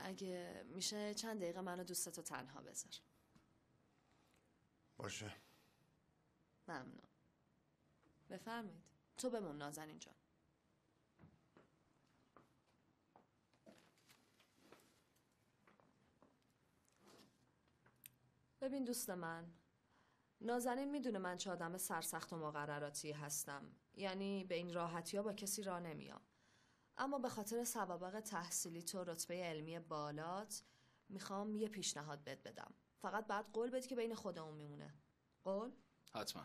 اگه میشه چند دقیقه منو دوستتو تنها بذار. باشه. ممنون. بفرمایید. تو بمون نازنین جان. ببین دوست من، نازنین میدونه من چه آدم سرسخت و مقرراتی هستم، یعنی به این راحتی ها با کسی راه نمیام، اما به خاطر سوابق تحصیلی تو رتبه علمی بالات میخوام یه پیشنهاد بهت بدم. فقط بعد قول بدی که بین خودمون میمونه. قول؟ حتما.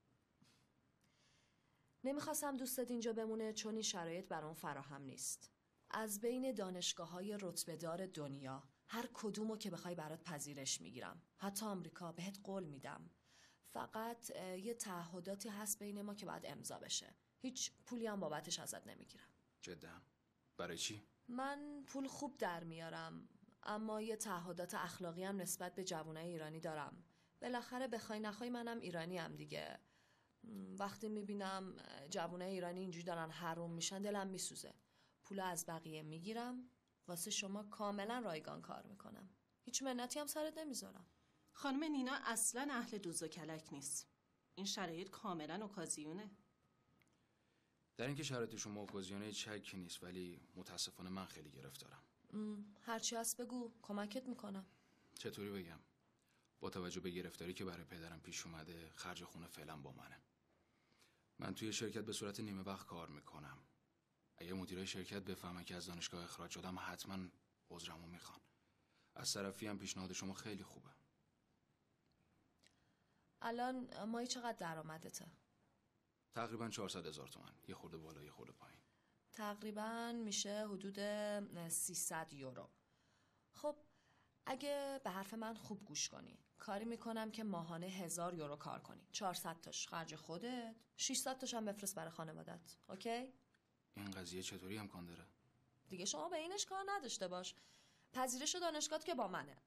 نمیخواستم دوستت اینجا بمونه چون این شرایط برام فراهم نیست. از بین دانشگاه‌های رتبه‌دار دنیا هر کدومو که بخوای برات پذیرش میگیرم، حتی آمریکا، بهت قول میدم. فقط یه تعهداتی هست بین ما که باید امضا بشه. هیچ پولی هم بابتش ازت نمیگیرم. جدا؟ برای چی؟ من پول خوب در میارم، اما یه تعهدات اخلاقی هم نسبت به جوانای ایرانی دارم. بالاخره بخوای نخوای منم ایرانی هم دیگه. وقتی میبینم جوانای ایرانی اینجوری دارن حروم میشن دلم میسوزه. پول از بقیه میگیرم، واسه شما کاملا رایگان کار میکنم. هیچ منتی هم سرت نمیذارم. خانم نینا اصلا اهل دوز و کلک نیست. این شرایط کاملا اوکازیونه. در اینکه شرایط شما اوکازیونه شکی نیست، ولی متاسفانه من خیلی گرفتارم. هرچی هست بگو، کمکت میکنم. چطوری بگم؟ با توجه به گرفتاری که برای پدرم پیش اومده، خرج خونه فعلا با منه. من توی شرکت به صورت نیمه وقت کار میکنم. اگه مدیرای شرکت بفهمن که از دانشگاه اخراج شدم حتما عذرمو میخوان. از طرفی هم پیشنهاد شما خیلی خوبه. الان مایی چقدر درآمدته؟ تقریبا 400,000 تومان. یه خورده بالا یه خورده پایین. تقریبا میشه حدود 300 یورو. خب اگه به حرف من خوب گوش کنی، کاری میکنم که ماهانه 1000 یورو کار کنی. 400 تاش خرج خودت، 600 تاش هم بفرست برای خانوادت. اوکی؟ این قضیه چطوری امکان داره؟ دیگه شما به اینش کار نداشته باش. پذیرش دانشگاه که با منه،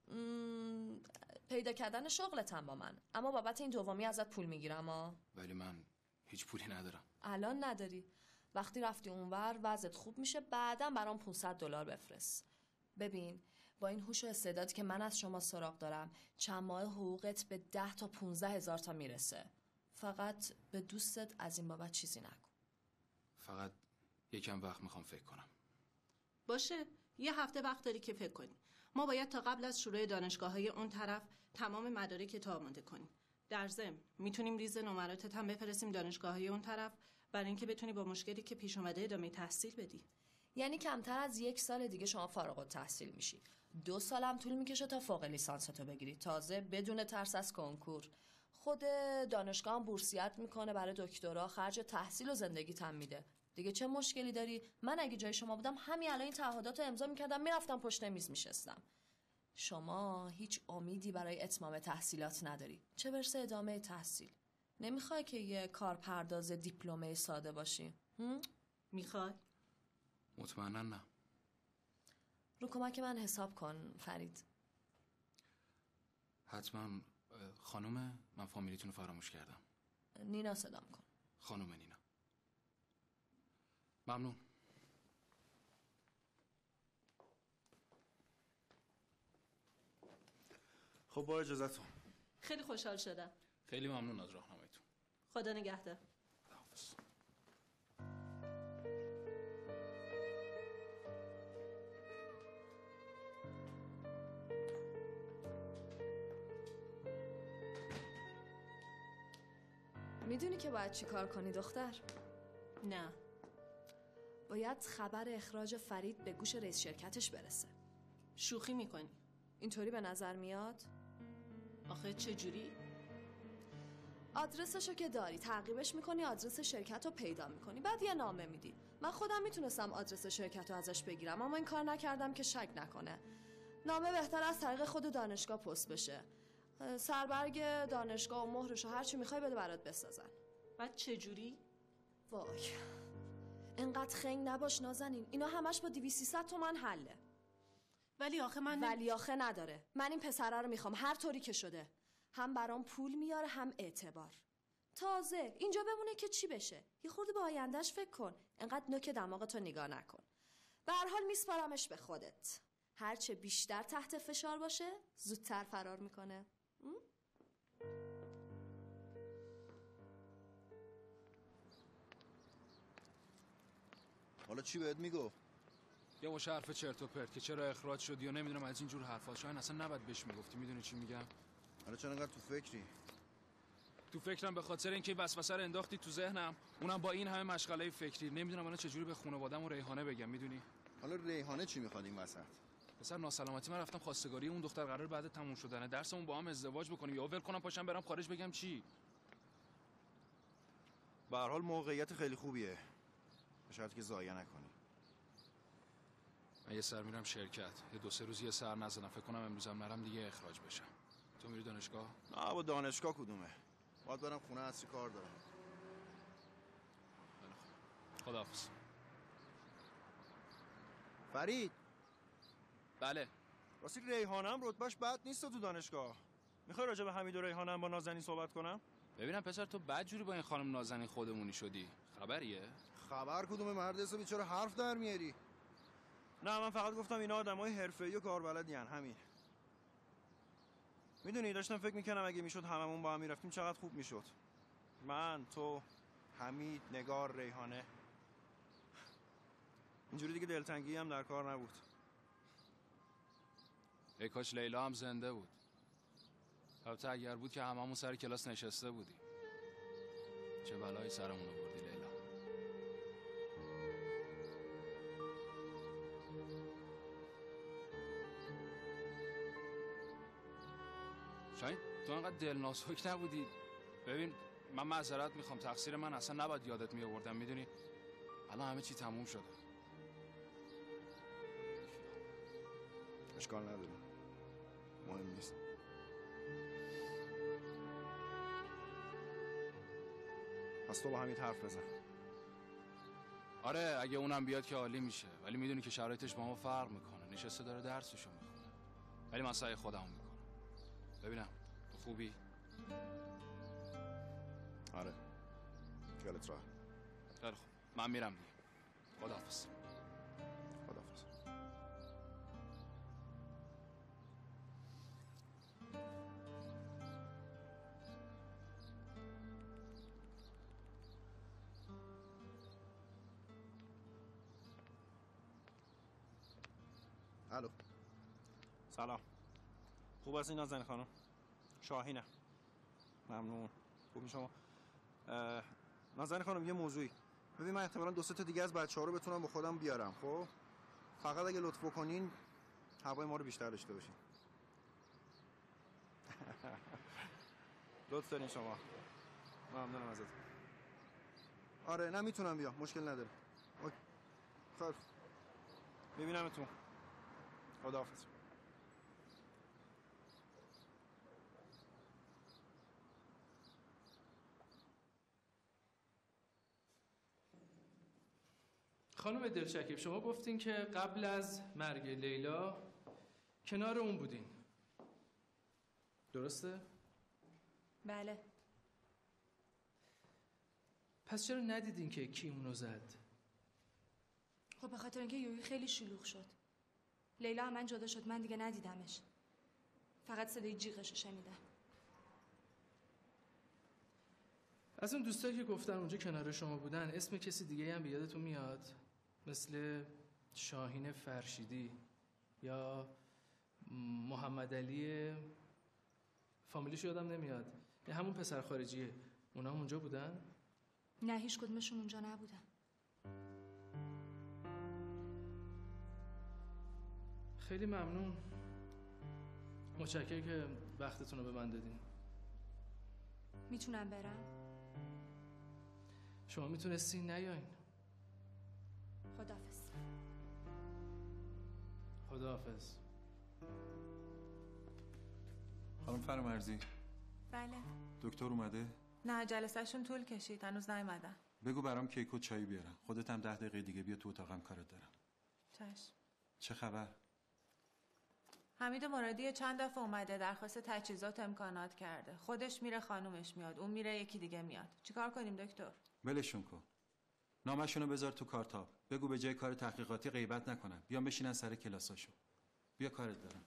پیدا کردن شغلت هم با من، اما بابت این دومی ازت پول میگیرم. ولی من هیچ پولی ندارم. الان نداری. وقتی رفتی اونور وضعت خوب میشه، بعداً برام $500 بفرست. ببین با این هوش و استعدادی که من از شما سراغ دارم، چند ماه حقوقت به 10 تا 15,000 تا میرسه. فقط به دوستت از این بابت چیزی نگو. فقط یکم وقت میخوام فکر کنم. باشه، یه هفته وقت داری که فکر کنی. ما باید تا قبل از شروع دانشگاه‌های اون طرف تمام مدارک تو آماده کنیم. در ضمن میتونیم ریز نمراتت هم بفرستیم دانشگاه‌های اون طرف برای اینکه بتونی با مشکلی که پیش اومده ادامه تحصیل بدی. یعنی کمتر از 1 سال دیگه شما فارغ التحصیل میشی. 2 سال هم طول میکشه تا فوق لیسانستو بگیری، تازه بدون ترس از کنکور. خود دانشگاه هم بورسیت میکنه برای دکترا، خرج تحصیل و زندگیت هم میده. دیگه چه مشکلی داری؟ من اگه جای شما بودم همین الان این تعهداتو امضا میکردم، میرفتم پشت میز میشستم. شما هیچ امیدی برای اتمام تحصیلات نداری، چه برسه ادامه تحصیل. نمیخوای که یه کارپرداز دیپلمه ساده باشی؟ میخوای؟ مطمئنا نه. رو کمک من حساب کن فرید. حتما. خانم، من فامیلیتون رو فراموش کردم. نینا صدام کن. خانم نینا. ممنون. خب با اجازهتون. خیلی خوشحال شدم. خیلی ممنون از راهنماییتون. خدا نگهدار. خداحافظ. میدونی که باید چی کار کنی دختر؟ نه. باید خبر اخراج فرید به گوش رئیس شرکتش برسه. شوخی میکنی؟ اینطوری به نظر میاد؟ آخه چجوری؟ آدرسشو که داری تعقیبش میکنی، آدرس شرکت رو پیدا میکنی، بعد یه نامه میدی. من خودم میتونستم آدرس شرکت رو ازش بگیرم، اما این کار نکردم که شک نکنه. نامه بهتر از طریق خود دانشگاه پست بشه. سربرگ دانشگاه و مهرش و هرچی میخوای بده برات بسازن. بعد چجوری؟ وای انقدر خنگ نباش نازنین، اینا همش با 200-300 تومن حله. ولی آخه من ولی آخه نداره. من این پسره رو میخوام هر طوری که شده. هم برام پول میاره هم اعتبار. تازه اینجا بمونه که چی بشه؟ یه خورده به آیندهش فکر کن. انقدر نوک دماغتو نگاه نکن. به هر حال میسپارمش به خودت. هرچه بیشتر تحت فشار باشه زودتر فرار میکنه. حالا چی بهت میگفت؟ یه مش حرف چرت و پرت که چرا اخراج شدی و نمیدونم از این جور حرفا. شاید اصلا نباید بهش میگفتی. میدونی چی میگم؟ حالا چرا انقدر تو فکری؟ تو فکرم به خاطر اینکه وسوسه رو انداختی تو ذهنم، اونم با این همه مشغله فکری. نمیدونم الان چجوری به خانواده‌م و ریحانه بگم. میدونی؟ حالا ریحانه چی میخواد این وسط؟ پسر ناسلامتی من رفتم خواستگاری اون دختر، قرار بعد تموم شدن درسمون با هم ازدواج بکنیم یا ول کنم پاشم برم خارج بگم چی؟ به هر حال موقعیت خیلی خوبیه. به شرطی که ضایع نکنی. من یه سر میرم شرکت. یه 2-3 روز یه سر نزدم. فکر کنم امروزم نرم دیگه اخراج بشم. تو میری دانشگاه؟ نه با دانشگاه کدومه؟ باید برم خونه اصلی کار دارم. خداحافظ. فرید. بله. راستی ریحانه هم رتبهش بد نیست تو دانشگاه. میخوای راجع به حمید و ریحانه هم با نازنین صحبت کنم؟ ببینم پسر تو بد جوری با این خانم نازنین خودمونی شدی. خبریه؟ خبر کدومه مرد حسابی، چرا حرف در میاری؟ نه من فقط گفتم اینا آدمای حرفه‌ای و کاربلدی ان، همین. میدونی داشتم فکر میکنم اگه میشد هممون با هم میرفتیم چقدر خوب میشد. من، تو، حمید، نگار، ریحانه. اینجوری دیگه دلتنگی هم در کار نبود. ای کاش لیلا هم زنده بود. البته اگر بود که هممون سر کلاس نشسته بودیم. چه بلایی سرمون آوردی لیلا. شاید تو انقدر دلنازک نبودی. ببین من معذرت میخوام، تقصیر من، اصلا نباید یادت میآوردم. میدونی الان همه چی تموم شده. اشکال نداره، مهم نیست. پس تو با حمید حرف بزن. آره اگه اونم بیاد که عالی میشه، ولی میدونی که شرایطش با ما فرق میکنه. نشسته داره درسشو میخونه. ولی من سعی خودمو میکنم. ببینم تو خوبی؟ آره خیالت راحت. خیلی خوب من میرم دیگه. خداحافظ. خداحافظ. الو. سلام. خوب هستی نازنین خانم؟ شاهینم. ممنون. خوبی شما؟ نازنین خانم یه موضوعی. ببین من احتمالاً 2-3 تا دیگه از بچه‌ها رو بتونم با خودم بیارم. خب فقط اگه لطف کنین هوای ما رو بیشتر داشته باشین. لطف دارین شما. ممنونم ازت. آره نه میتونم بیام، مشکل نداره. اوکی. خیر. میبینمتون. خداحافظ. خانم دلشکیب شما گفتین که قبل از مرگ لیلا کنار اون بودین، درسته؟ بله. پس چرا ندیدین که کی اونو زد؟ خب به خاطر اینکه یویی خیلی شلوغ شد. لیلا هم من جدا شد، من دیگه ندیدمش. فقط صدای جیغشو شنیدم. از اون دوستایی که گفتن اونجا کنار شما بودن اسم کسی دیگه هم به یادتون میاد؟ مثل شاهین فرشیدی یا محمد علی، فامیلیش یادم نمیاد، یا همون پسر خارجیه، اونا هم اونجا بودن؟ نه هیچ کدومشون اونجا نبودن. خیلی ممنون، متشکرم که وقتتون رو به من دادین. میتونم برم؟ شما میتونستین نیاین. خداحافظ. خداحافظ. خانم فرامرزی، بله. دکتر اومده؟ نه جلسهشون طول کشید، هنوز نیومدن. بگو برام کیک و چای بیارم. خودت هم 10 دقیقه دیگه بیا تو اتاقم، کارت دارم. چشم. چه خبر؟ حمید مرادی چند دفعه اومده درخواست تجهیزات امکانات کرده. خودش میره، خانومش میاد، اون میره، یکی دیگه میاد. چیکار کنیم دکتر؟ ولشون کن. نامشونو بذار تو کارتاب. بگو به جای کار تحقیقاتی غیبت نکنن. بیان بشینن سر کلاساشون. بیا کارت دارم.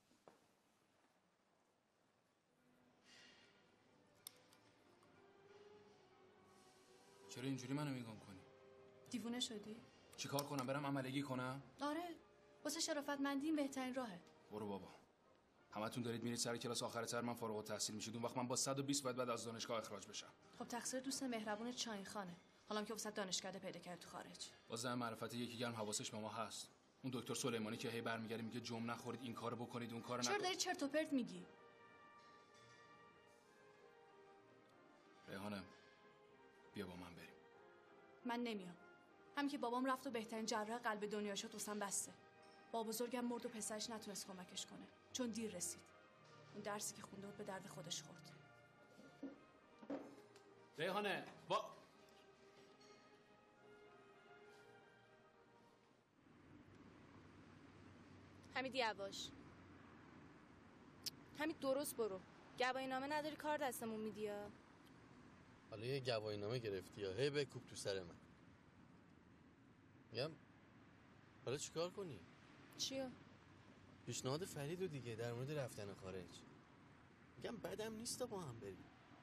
چرا اینجوری منو نگاه کنی؟ دیوونه شدی؟ چیکار کنم؟ برم عملگی کنم؟ آره، واسه شرافتمندی این بهترین راهه. برو بابا. همتون دارید میرید سر کلاس، آخر سر من فارغ التحصیل میشید. اون وقت من با 120 باید بعد از دانشگاه اخراج بشم. خب تقصیر دوست مهربون چاین خانه. حالا که واسه دانشکده پیدا کرد تو خارج. باز زن معرفت یکی گرم حواسش به ما هست. اون دکتر سلیمانی که هی برمیگره میگه جم نخورید، این کارو بکنید، اون کارو نکنید. چرا داری چرت و پرت میگی؟ ریحانه بیا با من بریم. من نمیام. همین که بابام رفت و بهترین جراح قلب دنیا شد واسم بسته. بابا بزرگم مرد و پسرش نتونست کمکش کنه چون دیر رسید. اون درسی که خونده بود به درد خودش خورد. ریحانه حمید یواش. حمید درست برو. گواهی نامه نداری کار دستمون میدی ها. حالا یه گواهی نامه گرفتی یا هی بکوب تو سر من. میگم حالا چیکار کنی؟ چیو؟ پیشنهاد فریدو دیگه در مورد رفتن خارج. میگم بدم نیست با هم بریم.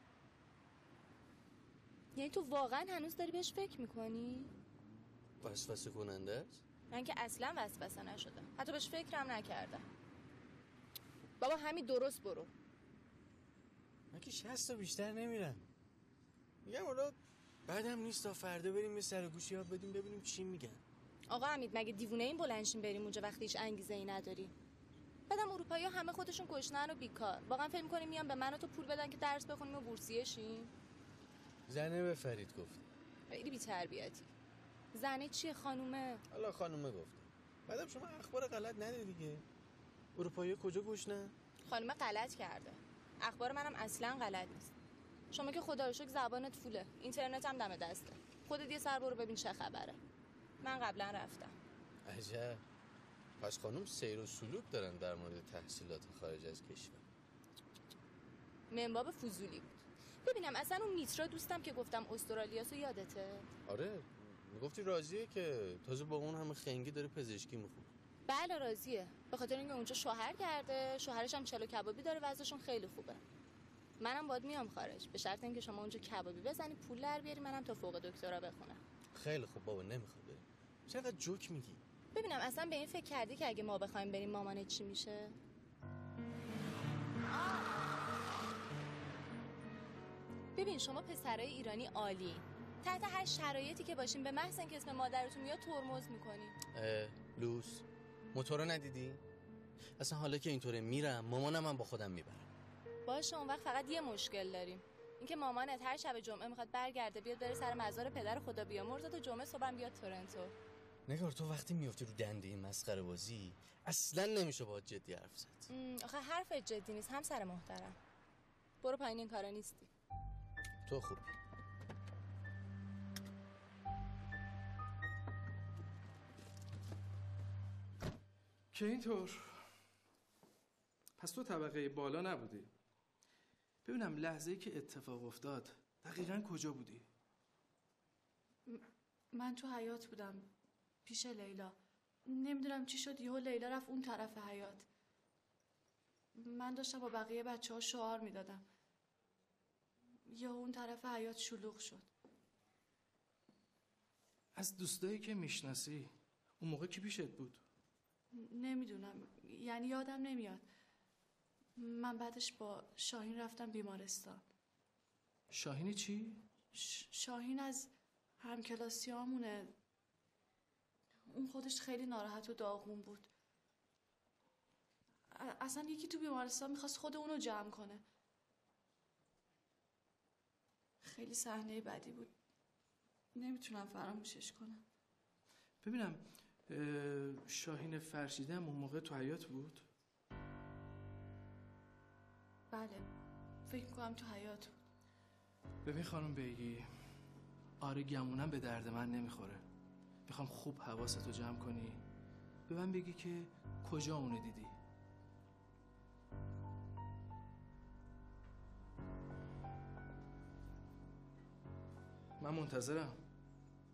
یعنی تو واقعا هنوز داری بهش فکر میکنی؟ وسوسه کننده است؟ من که اصلا وسوسه نشدم، حتی بهش فکرم نکردم. بابا همین درست برو. من که 60 تا بیشتر نمیرم. میگم حالا بعدم نیست تا فردا بریم یه سر گوشی یاد بدیم ببینیم چی میگن. آقا حمید مگه دیوونه این بلنشین بریم اونجا وقتی هیچ انگیزه ای نداری؟ بعدم اروپایی‌ها همه خودشون گشنن و بیکار. واقعا فکر می‌کنی میان به من و تو پول بدن که درس بخونیم و بورسیه شیم؟ زنه به فرید گفت. خیلی بی‌تربیتی. زنه چیه خانومه؟ حالا خانومه گفته. بعدم شما اخبار غلط ندید دیگه. اروپایی کجا گشنن؟ خانومه غلط کرده. اخبار منم اصلا غلط نیست. شما که خدا رو شکر زبانت فوله، اینترنت هم دم دسته. خودت یه سر برو ببین چه خبره. من قبلا رفتم. عجب. پس خانم سیر و سلوک دارن در مورد تحصیلات خارج از کشور. منباب فضولی بود. ببینم اصلا اون میترا دوستم که گفتم استرالیاسو یادته؟ آره میگفتی راضیه که تازه با اون همه خنگی داره پزشکی میخونه. بله راضیه، به خاطر اینکه اونجا شوهر کرده، شوهرش هم چلو کبابی داره، وضعشون خیلی خوبه. منم باید میام خارج به شرط اینکه شما اونجا کبابی بزنی پول در بیاری منم تا فوق دکترا بخونم. خیلی خوب بابا نمیخواد بریم. چقدر جوک میگی؟ ببینم اصلا به این فکر کردی که اگه ما بخوایم بریم مامانت چی میشه؟ ببین شما پسرای ایرانی عالی، تحت هر شرایطی که باشین به محض اینکه اسم مادرتون میاد ترمز میکنین. لوس موتورو ندیدی؟ اصلا حالا که اینطوره میرم مامانم هم با خودم میبرم. باشه اون وقت فقط یه مشکل داریم، اینکه مامانت هر شب جمعه میخواد برگرده بیاد بره سر مزار پدر خدا بیامرزه تا جمعه صبحم بیاد تورنتو. نگار تو وقتی میافتی رو دنده این مسخره بازی اصلا نمیشه باهات جدی حرف زد. آخه حرف جدی نیست همسر محترم. برو پایین این کارا نیستی. تو خوب. که اینطور پس تو طبقه بالا نبودی. ببینم لحظه‌ای که اتفاق افتاد دقیقاً کجا بودی؟ من تو حیاط بودم پیش لیلا. نمیدونم چی شد یهو لیلا رفت اون طرف حیاط. من داشتم با بقیه بچه‌ها شعار میدادم. یهو اون طرف حیاط شلوغ شد. از دوستایی که میشناسی اون موقع کی پیشت بود؟ نمیدونم یعنی یادم نمیاد. من بعدش با شاهین رفتم بیمارستان. شاهین چی؟ شاهین از همکلاسیامونه. اون خودش خیلی ناراحت و داغون بود. اصلا یکی تو بیمارستان میخواست خود اونو جمع کنه. خیلی صحنه بدی بود. نمیتونم فراموشش کنم. ببینم شاهین فرشیده هم اون موقع تو حیاط بود؟ بله فکر میکنم تو حیاط بود. ببین خانم بیگی آره گمونم به درد من نمیخوره. میخوام خوب حواستو جمع کنی به من بگی که کجا اونو دیدی. من منتظرم.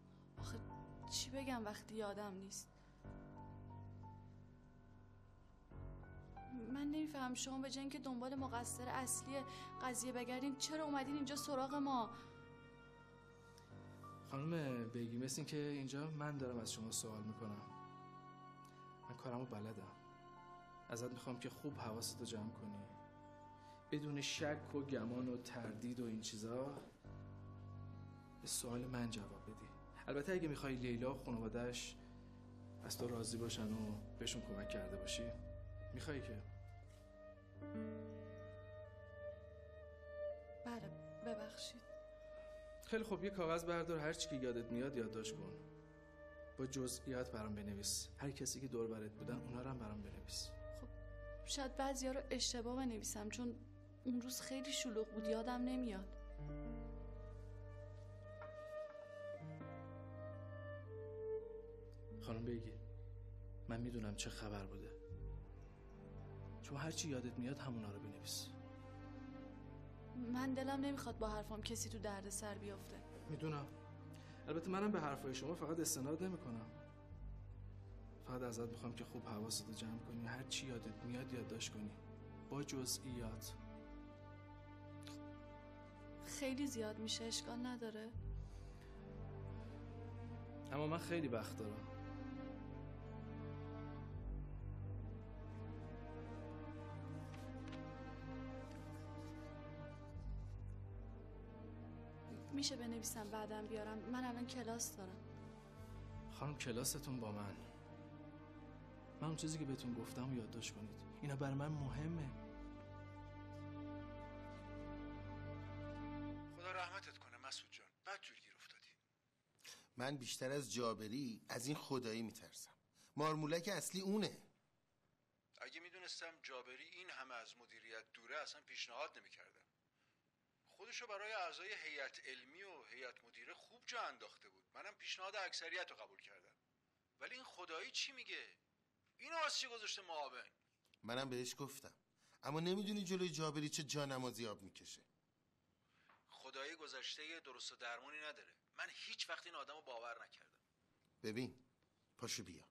آخه چی بگم وقتی یادم نیست. نمیفهم شما به جای اینکه دنبال مقصر اصلی قضیه بگردین چرا اومدین اینجا سراغ ما؟ خانم بیگی، مثل این که اینجا من دارم از شما سوال میکنم. من کارمو بلدم. ازت میخوام که خوب حواستو جمع کنی، بدون شک و گمان و تردید و این چیزا به سوال من جواب بدی. البته اگه میخوای لیلا و خانواده‌اش از تو راضی باشن و بهشون کمک کرده باشی، میخوای که؟ بله ببخشید. خیلی خوب، یه کاغذ بردار، هر چی که یادت میاد یادداشت کن، با جزئیات برام بنویس. هر کسی که دور برت بودن اونا رو هم برام بنویس. خب شاید بعضیا رو اشتباه بنویسم چون اون روز خیلی شلوغ بود، یادم نمیاد. خانم بگی، من میدونم چه خبر بوده. شما هر چی یادت میاد همونا رو بنویس. من دلم نمیخواد با حرفام کسی تو درد سر بیافته. میدونم. البته منم به حرفای شما فقط استناد نمیکنم. فقط ازت میخوام که خوب حواستو جمع کنی، هر چی یادت میاد یادداشت کنی با جزئیات. خیلی زیاد میشه، اشکال نداره. اما من خیلی وقت دارم. میشه بنویسم بعدم بیارم؟ من الان کلاس دارم. خانم کلاستون با من اون چیزی که بهتون گفتم یادداشت کنید. اینا برای من مهمه. خدا رحمتت کنه مسعود جان، بد جور گیر افتادی. من بیشتر از جابری از این خدایی میترسم. مارمولک اصلی اونه. اگه میدونستم جابری این همه از مدیریت دوره اصلا پیشنهاد نمیکردم. خودشو برای اعضای هیئت علمی و هیئت مدیره خوب جا انداخته بود. منم پیشنهاد اکثریت رو قبول کردم. ولی این خدایی چی میگه؟ اینو از چی گذاشته معاون؟ منم بهش گفتم، اما نمیدونی جلوی جابری چه جانمازی آب میکشه. خدایی گذشته درست و درمونی نداره. من هیچ وقت این آدمو باور نکردم. ببین، پاشو بیا.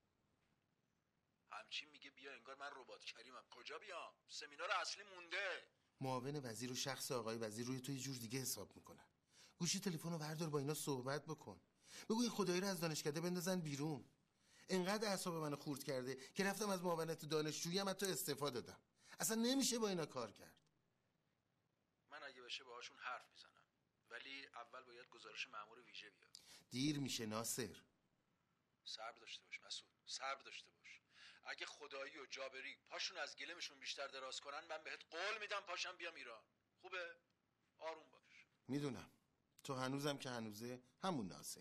همچین میگه بیا انگار من ربات کریمم. کجا بیام؟ سمینار اصلی مونده. معاون وزیر و شخص آقای وزیر روی تو یه جور دیگه حساب میکنن. گوشی تلفن رو بردار، با اینا صحبت بکن. بگو این خدایی رو از دانشکده بندازن بیرون. انقدر اعصاب منو خورد کرده که رفتم از معاونت دانشجویی هم حتی استعفا دادم. اصلا نمیشه با اینا کار کرد. من اگه بشه باهاشون حرف میزنم، ولی اول باید گزارش مأمور ویژه بیاد. دیر میشه ناصر. صبر داشته باش مسعود، صبر داشته باش. اگه خدایی و جابری پاشون از گلمشون بیشتر دراز کنن، من بهت قول میدم پاشم بیام ایران. خوبه؟ آروم باش. میدونم تو هنوزم که هنوزه همون ناصری.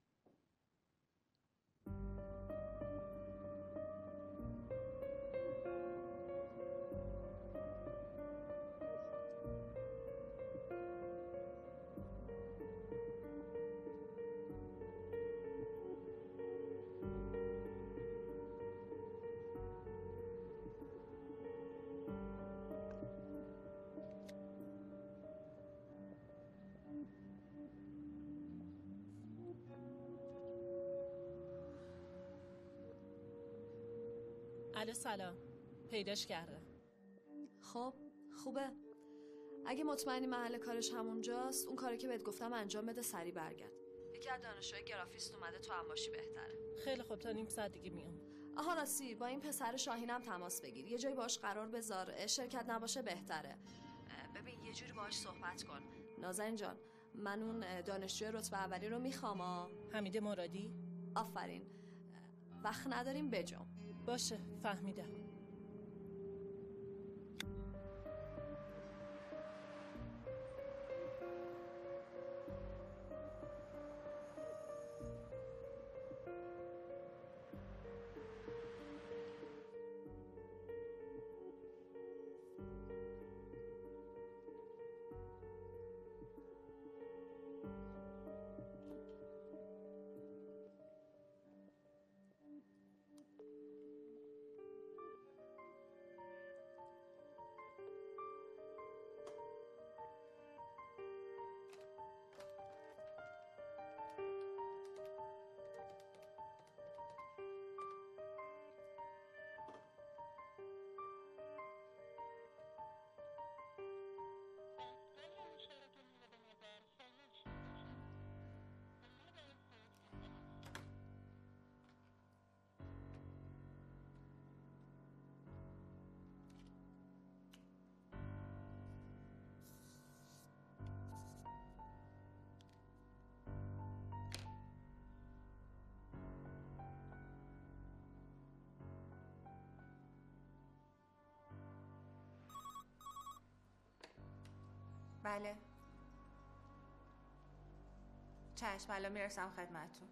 الو سلام، پیداش کردم. خب خوبه. اگه مطمئنی محل کارش همونجاست، اون کاری که بهت گفتم انجام بده، سریع برگرد. یکی از دانشجوی گرافیست اومده، تو هم باشی بهتره. خیلی خوب، تا نیم ساعت دیگه میام. آها راستی، با این پسر شاهینم تماس بگیر، یه جایی باش قرار بذار، شرکت نباشه بهتره. ببین یه جوری باهاش صحبت کن. نازنین جان، من اون دانشجوی رتبه اولی رو میخوام. حمید مرادی؟ آفرین. وقت نداریم بجام. باشه فهمیدم. بله. چشم، الان میرسم خدمتتون.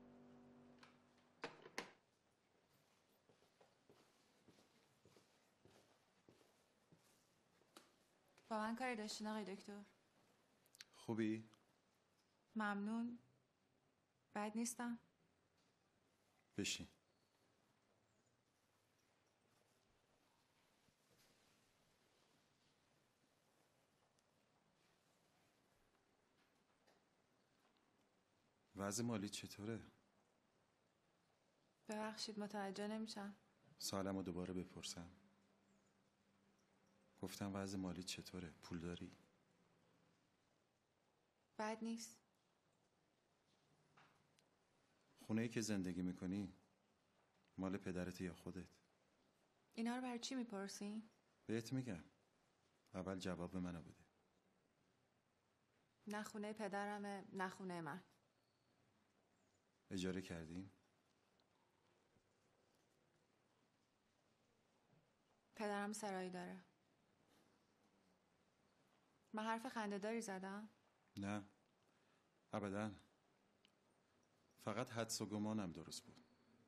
با من کاری داشتین آقای دکتر؟ خوبی؟ ممنون. بد نیستم؟ بشین. وضع مالی چطوره؟ ببخشید متوجه نمیشم. سالمو دوباره بپرسم. گفتم وضع مالی چطوره؟ پول داری؟ بد نیست. خونه‌ای که زندگی میکنی مال پدرت یا خودت؟ اینا رو برای چی میپرسین؟ بهت میگم. اول جواب منو بده. نه خونه پدرمه نه خونه من. اجاره کردیم؟ پدرم سرایی داره. من حرف خنده‌داری زدم؟ نه ابداً. فقط حدس و گمانم درست بود.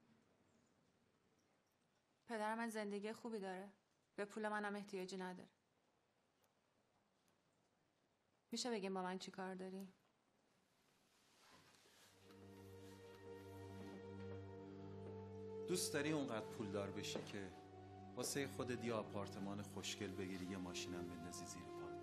پدرم از زندگی خوبی داره. به پول منم احتیاجی نداره. میشه بگیم با من چی کار داری؟ دوست داری اونقدر پولدار بشی که واسه خودت یه آپارتمان خوشگل بگیری، یه ماشینم بندازی زیر پات؟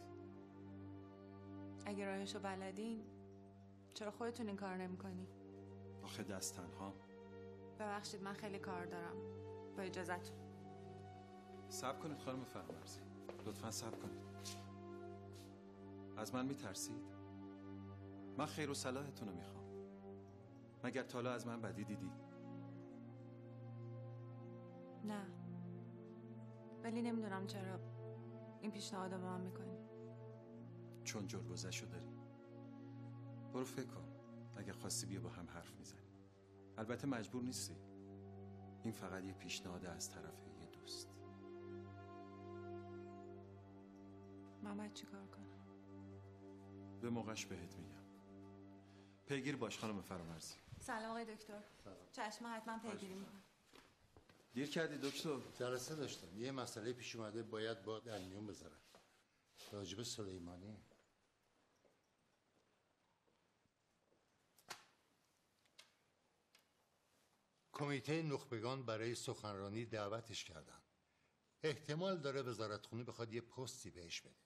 اگه راهشو بلدین چرا خودتون این کار نمی‌کنی؟ آخه دست تنها. ببخشید من خیلی کار دارم. با اجازهتون. صبر کنید خانم فرامرزی، لطفاً صبر کنید. از من میترسید؟ من خیر و صلاحتون رو میخوام. مگر تا حالا از من بدی دیدید؟ نه، ولی نمیدونم چرا این پیشنهاد رو به من میکنی. چون جرگذشت داری. برو فکر کن، اگه خواستی بیا با هم حرف میزنی. البته مجبور نیستی. این فقط یه پیشنهاد از طرف یه دوست. من باید چی کار کنم؟ به موقعش بهت میگم. پیگیر باش خانم فرامرزی. سلام آقای دکتر. چشم حتما پیگیری میکنم. دیر کردی دکتر. جلسه داشتم، یه مسئله پیش اومده باید با در میون بذارم. راجب سلیمانی. کمیته نخبگان برای سخنرانی دعوتش کردن. احتمال داره وزارتخونه بخواد یه پستی بهش بده.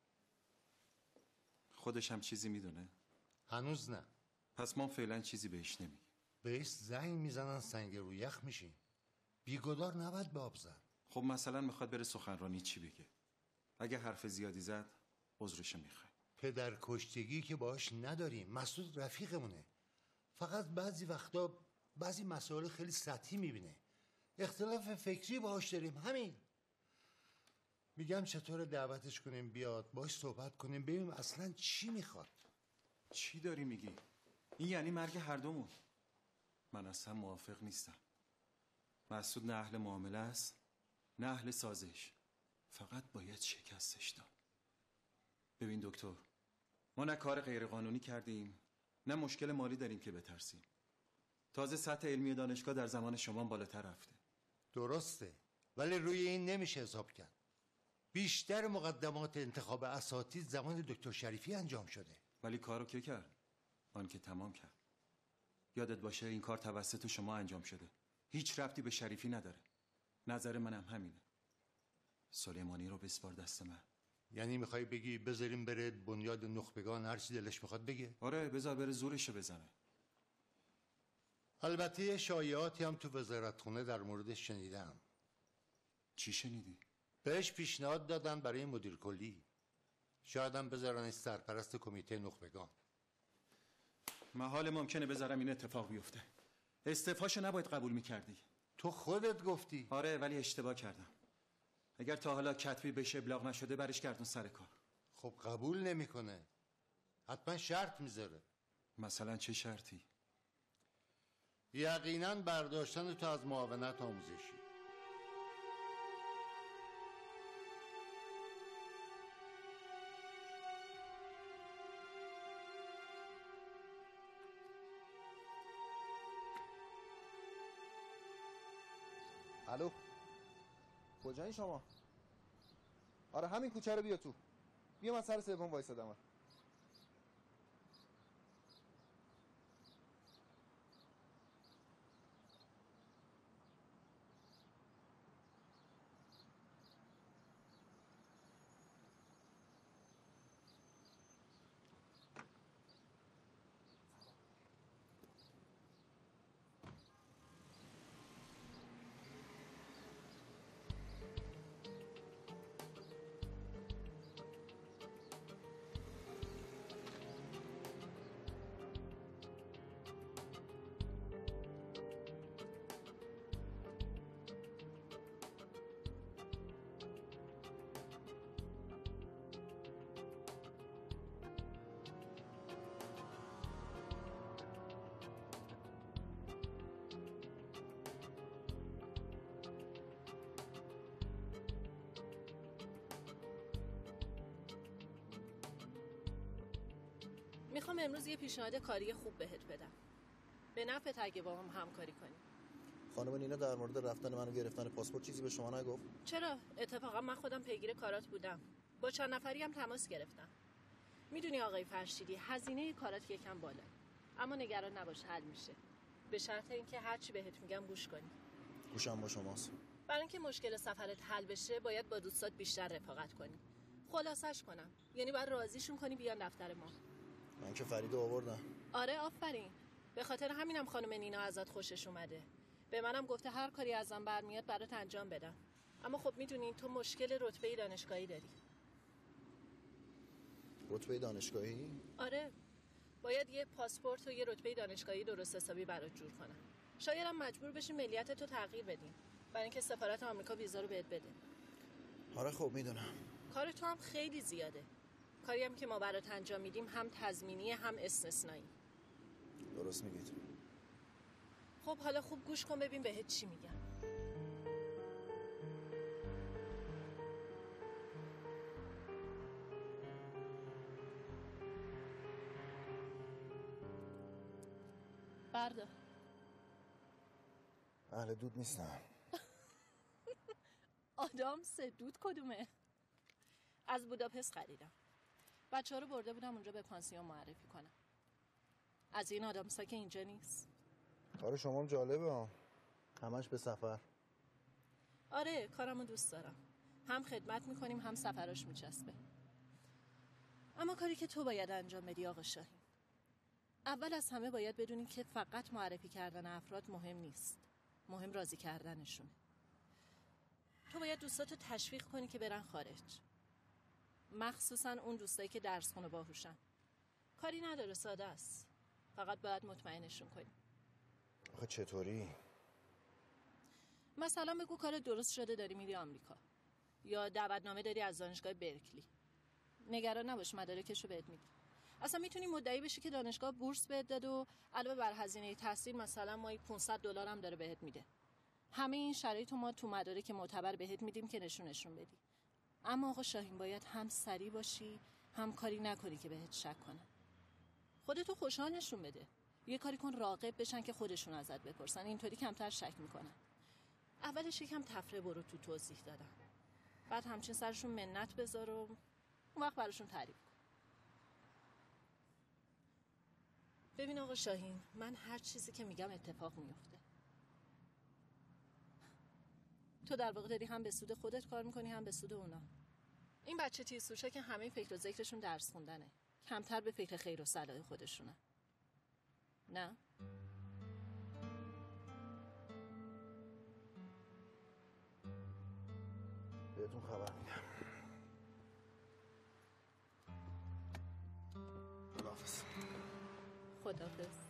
خودش هم چیزی میدونه؟ هنوز نه. پس ما فعلا چیزی بهش نمیگیم. بهش زنگ میزنن سنگ رو یخ میشیم. بیگدار نباید به آب زد. خب مثلا میخواد بره سخنرانی چی بگه؟ اگه حرف زیادی زد عذرشو میخوای. پدر کشتگی که باش نداریم. مسعود رفیقمونه. فقط بعضی وقتا بعضی مسائل خیلی سطحی میبینه. اختلاف فکری باهاش داریم، همین. میگم چطور دعوتش کنیم بیاد باش صحبت کنیم ببینیم اصلا چی میخواد. چی داری میگی؟ این یعنی مرگ هر دومون. من اصلا موافق نیستم. مسعود نه اهل معامله است نه اهل سازش. فقط باید شکستش داد. ببین دکتر، ما نه کار غیرقانونی کردیم نه مشکل مالی داریم که بترسیم. تازه سطح علمی دانشگاه در زمان شما بالاتر رفته. درسته، ولی روی این نمیشه حساب کرد. بیشتر مقدمات انتخاب اساتید زمان دکتر شریفی انجام شده. ولی کارو که کرد؟ آن که تمام کرد. یادت باشه این کار توسط شما انجام شده. هیچ ربطی به شریفی نداره. نظر منم همینه. سلیمانی رو بسپار دست من. یعنی میخوای بگی بذاریم بره بنیاد نخبگان هر چی دلش میخواد بگه؟ آره بذار بره زورشو بزنه. البته یه شایعاتی هم تو وزارتخونه در موردش شنیدم. چی شنیدی؟ بهش پیشنهاد دادن برای مدیر کلی. شاید هم بذارنش سرپرست کمیته نخبگان. محال ممکنه بذارم این اتفاق بیفته. استعفاشو نباید قبول میکردی. تو خودت گفتی. آره ولی اشتباه کردم. اگر تا حالا کتبی بهش ابلاغ نشده برش گردون سر کار. خب قبول نمیکنه. حتما شرط میذاره. مثلا چه شرطی؟ یقینا برداشتن تو از معاونت آموزشی. الو، کجایی شما؟ آره همین کوچه رو بیا تو. بیا من سر سوم وایسادم. میخوام امروز یه پیشنهاد کاری خوب بهت بدم. به نفعت اگه با هم همکاری کنی. خانم نینا در مورد رفتن من و گرفتن پاسپورت چیزی به شما نگفت؟ چرا؟ اتفاقا من خودم پیگیر کارات بودم. با چند نفری هم تماس گرفتم. میدونی آقای فرشیدی هزینه کارات یکم بالا. اما نگران نباش، حل میشه. به شرط اینکه هر چی بهت میگم گوش کنی. گوشم با شماست. برای اینکه مشکل سفرت حل بشه باید با دوستات بیشتر رفاقت کنی. خلاصش کنم، یعنی باید راضیشون کنی بیان دفتر ما. من که فریدو آوردم. آره آفرین. به خاطر همینم خانم نینا ازت خوشش اومده. به منم گفته هر کاری ازم برمیاد برات انجام بدم. اما خب میدونین تو مشکل رتبه دانشگاهی داری. رتبه دانشگاهی؟ آره. باید یه پاسپورت و یه رتبه دانشگاهی درست حسابی برات جور کنم. شاید هم مجبور بشی ملیت تو تغییر بدیم. برای اینکه سفارت آمریکا ویزا رو بهت بده. آره خب میدونم. کار تو هم خیلی زیاده. کاری هم که ما برات انجام میدیم هم تضمینی هم استثنایی. درست میگید. خب حالا خوب گوش کن ببین بهت چی میگم. بردار. اهل دود نیستم. آدامس دود کدومه؟ از بوداپست خریدم. بچه‌ها رو برده بودم اونجا به پانسیون معرفی کنم. از این آدامسا که اینجا نیست. کار شما هم جالبه ها. همش به سفر. آره کارمو دوست دارم. هم خدمت میکنیم هم سفراش میچسبه. اما کاری که تو باید انجام بدی آقا شاهین. اول از همه باید بدونی که فقط معرفی کردن افراد مهم نیست. مهم راضی کردنشونه. تو باید دوستاتو تشویق کنی که برن خارج. مخصوصا اون دوستایی که درس خونه باهوشن. کاری نداره، ساده است. فقط باید مطمئنشون کنی. آخه چطوری؟ مثلا بگو کار درست شده داری میری آمریکا. یا دعوتنامه داری از دانشگاه برکلی. نگران نباش، مدارکشو بهت میدی. اصلا میتونی مدعی بشی که دانشگاه بورس بهت داد و علاوه بر هزینه تحصیل مثلا ماهی $500 هم داره بهت میده. همه این شرایطو ما تو مدارک معتبر بهت میدیم که نشون بدی. اما آقا شاهین باید هم سری باشی هم کاری نکنی که بهت شک کنن. خودتو خوشحال نشون بده. یه کاری کن راغب بشن که خودشون ازت بپرسن، اینطوری کمتر شک میکنن. اولش یکم تفره برو تو توضیح دادن. بعد همچین سرشون منت بذار و اون وقت براشون تعریف کن. ببین آقا شاهین، من هر چیزی که میگم اتفاق میفته. تو در واقع داری هم به سود خودت کار میکنی هم به سود اونا. این بچه تیزهوشا که همه فکر و ذکرشون درس خوندنه، کمتر به فکر خیر و صلاح خودشونه. نه؟ بهتون خبر میدم. خداحافظ. خداحافظ.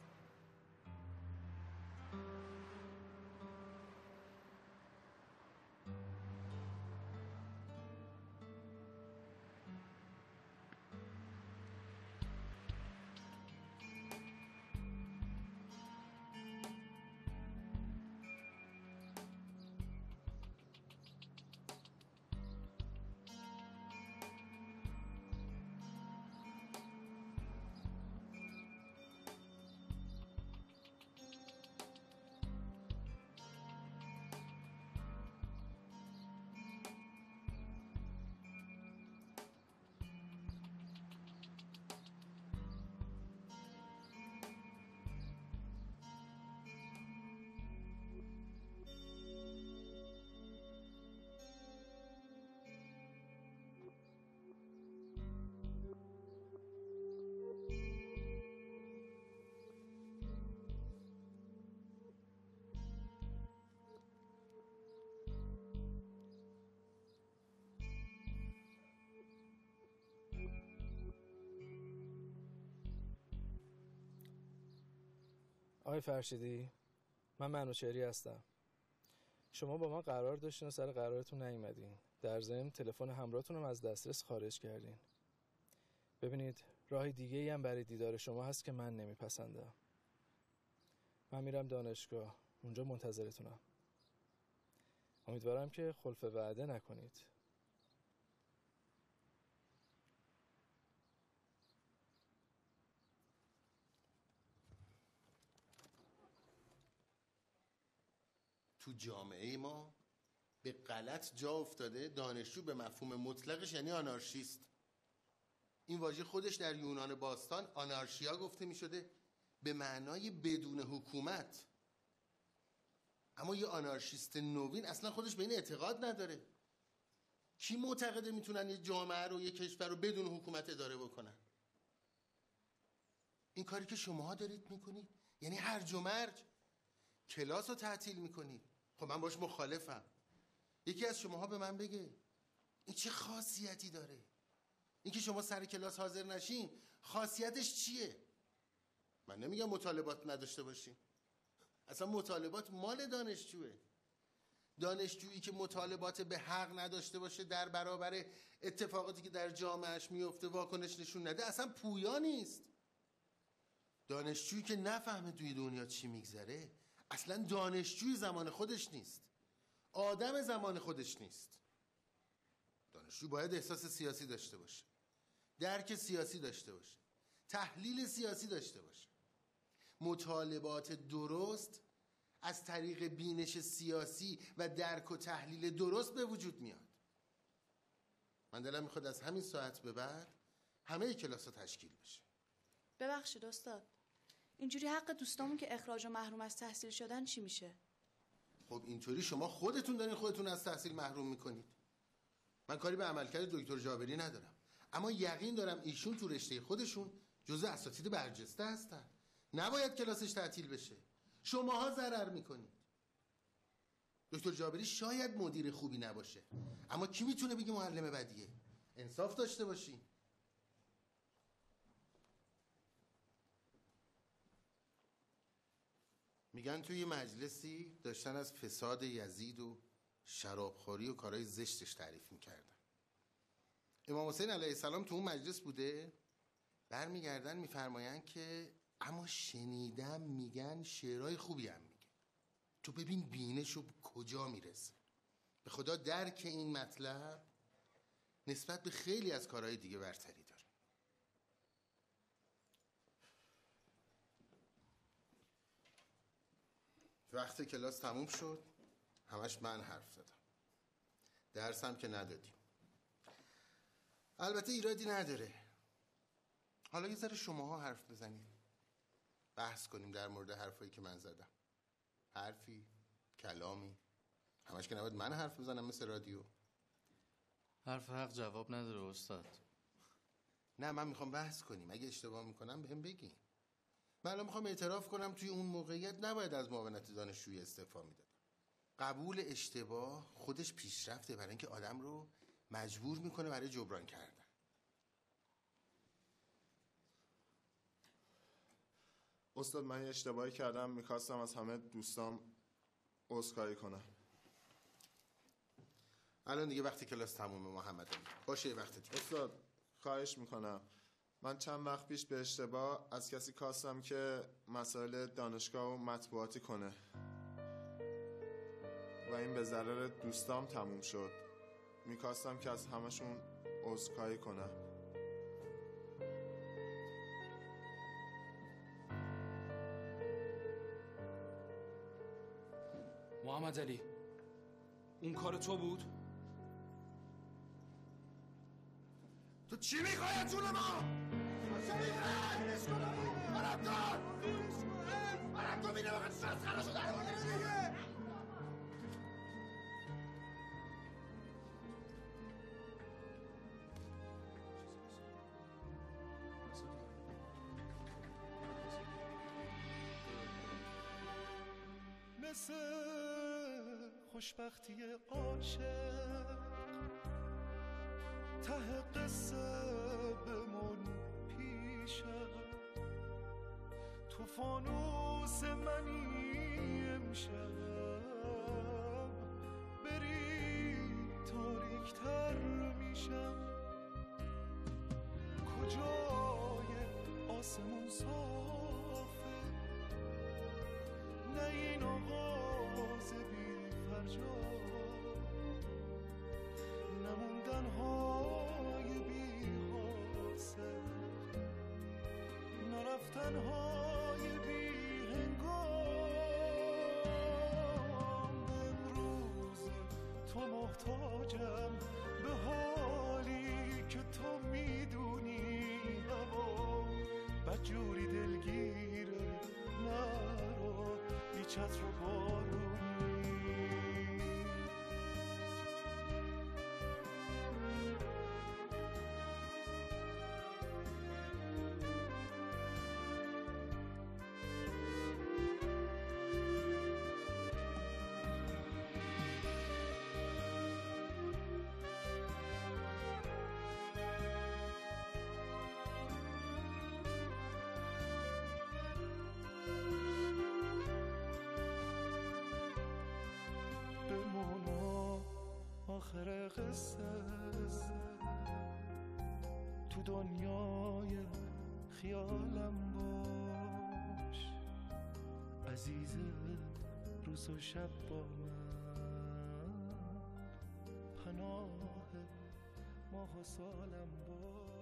آقای فرشیدی، من منوچهری هستم. شما با من قرار داشتین و سر قرارتون نیومدین. در ضمن تلفن همراهتون هم از دسترس خارج کردین. ببینید راه دیگه‌ای هم برای دیدار شما هست که من نمیپسندم. من میرم دانشگاه، اونجا منتظرتونم. امیدوارم که خلف وعده نکنید. تو جامعه ما به غلط جا افتاده دانشجو به مفهوم مطلقش یعنی آنارشیست. این واژه خودش در یونان باستان آنارشیا گفته می شده به معنای بدون حکومت. اما یه آنارشیست نوین اصلا خودش به این اعتقاد نداره. کی معتقده میتونن یه جامعه رو یه کشور رو بدون حکومت اداره بکنن؟ این کاری که شماها دارید میکنید یعنی هرج و مرج. کلاس رو تعطیل میکنید. خب من باش مخالفم. یکی از شماها به من بگه این چه خاصیتی داره؟ این که شما سر کلاس حاضر نشین خاصیتش چیه؟ من نمیگم مطالبات نداشته باشین. اصلا مطالبات مال دانشجوه. دانشجویی که مطالبات به حق نداشته باشه در برابر اتفاقاتی که در جامعهش میفته واکنش نشون نده اصلا پویا نیست. دانشجویی که نفهمه توی دنیا چی میگذره اصلا دانشجوی زمان خودش نیست. آدم زمان خودش نیست. دانشجو باید احساس سیاسی داشته باشه، درک سیاسی داشته باشه، تحلیل سیاسی داشته باشه. مطالبات درست از طریق بینش سیاسی و درک و تحلیل درست به وجود میاد. من دلم میخواد از همین ساعت به بعد همه کلاس ها تشکیل بشه. ببخشید استاد، اینجوری حق دوستامون که اخراج و محروم از تحصیل شدن چی میشه؟ خب اینطوری شما خودتون دارین خودتون از تحصیل محروم میکنید. من کاری به عملکرد دکتر جابری ندارم، اما یقین دارم ایشون تو رشته خودشون جزء اساتید برجسته هستن. نباید کلاسش تعطیل بشه. شماها ضرر میکنید. دکتر جابری شاید مدیر خوبی نباشه، اما کی میتونه بگه معلم بدیه؟ انصاف داشته باشین. میگن توی مجلسی داشتن از فساد یزید و شرابخوری و کارهای زشتش تعریف میکردن. امام حسین علیه السلام تو اون مجلس بوده، برمیگردن میفرماین که اما شنیدم میگن شعرهای خوبی هم میگه. تو ببین بینشو کجا میرسه. به خدا درک این مطلب نسبت به خیلی از کارهای دیگه برتری داره. وقت کلاس تموم شد همش من حرف زدم. درس هم که ندادیم. البته ایرادی نداره. حالا یه ذره شماها حرف بزنید. بحث کنیم در مورد حرفایی که من زدم. حرفی، کلامی. همش که نباید من حرف بزنم مثل رادیو. حرف حق جواب نداره استاد. نه من میخوام بحث کنیم. اگه اشتباه میکنم بهم بگین. من الان میخوام اعتراف کنم توی اون موقعیت نباید از معاونت دانشجویی استعفا میدادم. قبول اشتباه خودش پیشرفته برای اینکه آدم رو مجبور میکنه برای جبران کردن. استاد من یه اشتباهی کردم، میخواستم از همه دوستام عذرخواهی کنم. الان دیگه وقتی کلاس تمومه محمد علی. باشه یه وقت دیگه. استاد خواهش میکنم. من چند وقت پیش به اشتباه از کسی خواستم که مسائل دانشگاه و مطبوعاتی کنه و این به ضرر دوستام تموم شد. میخواستم که از همشون عذرخواهی کنم. محمد علی اون کار تو بود؟ تو چی میخوای از جون ما؟ چی میخوای؟ بینش کنم منم تو بینه وقت شاید خراشو در بانه دیگه. مثل خوشبختی عاشق ته قصه بمون پیشم، تو تو فانوس منی امشب، بری تاریکتر میشم. کجای آسمون صافه، نه این آغاز بی فرجام، نموندن های بی حاصل، نرفتن های بی هنگام. امروز تو محتاجم به حالی که تو میدونی هوا بدجوری دلگیره، نرو بی چتر و بارونی. آخر قصه تو دنیای خیالم باش، عزیز روز و شب با من، پناه ماه و سالم باش.